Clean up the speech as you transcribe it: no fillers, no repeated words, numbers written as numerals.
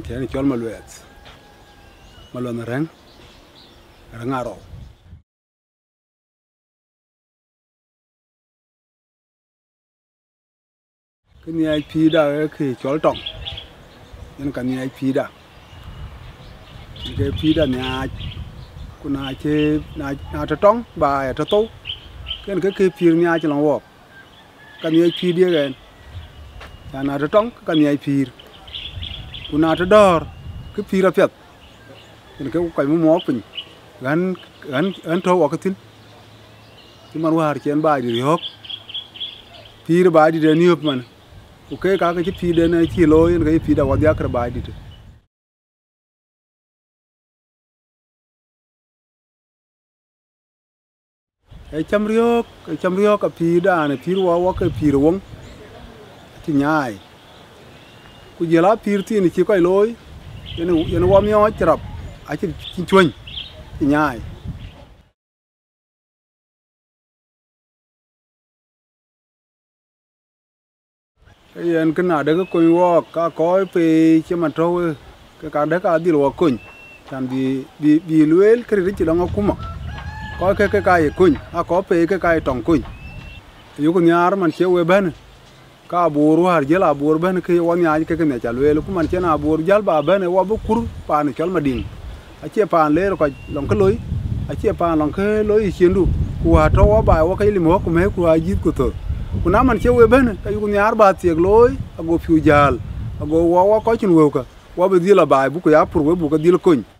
Elijah Malueth Reng Rengaro. Cái này IP đã khi chól trọng, nên cái này IP đã, cái IP đã nhà, cũng là chế nhà trống trống, bài trống tố, cái IP nhà chỉ làm work, cái này IP đi cái, nhà trống trống, cái này IP, cũng là trống đỏ, cái IP là phết, cái mua pin, gan thâu cái tin, thì mà hoa trên bài đi học, IP bài đi đến nhiều mà. Okay, các cái phi đến này chỉ lôi cái phi đã vào cái bài đi thôi. Cái chăm riok cái phi đã này phi vào cái phi ruộng thì nhai. Cứ giờ lá phi thì này chỉ có lôi, cái nó vào miếng chập, ai chỉ chuồn thì nhai. Cái nào đấy cái coi có về chứ mà trâu cái đấy cái đi vào coi, chẳng vì lưỡi cái đấy chỉ là ngọc kuma, có cái coi, có về cái trồng coi, yêu con nhà mà chơi về bên, cái bùa har jela bùa bên cái quan nhà cái này chả lưỡi lúc mà chơi na bùa jal bà bên này qua bốc cur pan này chọn mà đình, chơi pan lấy rồi lòng cái lưỡi, chơi pan lòng cái lưỡi xuyên đủ, qua trâu bà qua cái lim hoa cũng hết qua giết của tôi. Kuna man chewe ben kayu kunyar ba tiek loy ago fiu jal ago wa ko chin wo ka wa be dila ba bu ko ya pur we bu ka dil kun